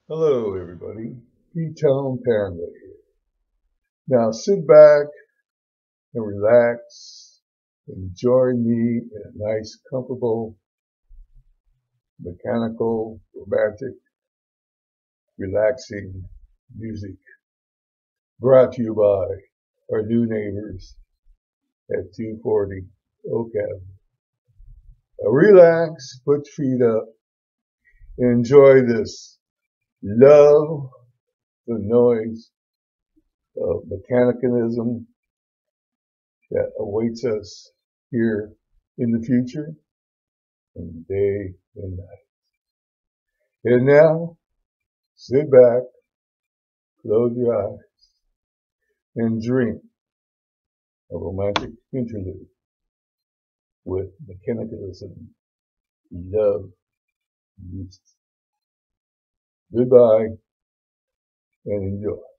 Hello, everybody. Ketone Panda here. Now sit back and relax. Enjoy me in a nice, comfortable, mechanical, romantic, relaxing music brought to you by our new neighbors at 240 Oak Avenue. Now relax, put your feet up, and enjoy this. Love the noise of mechanicalism that awaits us here in the future and day and night. And now, sit back, close your eyes, and dream a romantic interlude with mechanicalism, love, music. Goodbye and enjoy.